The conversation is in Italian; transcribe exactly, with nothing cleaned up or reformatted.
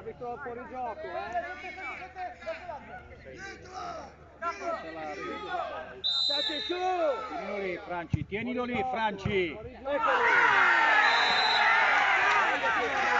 Arbitro fuori gioco, eh. State su! Tienilo lì, Franci, tienilo lì, Franci! Eccolo!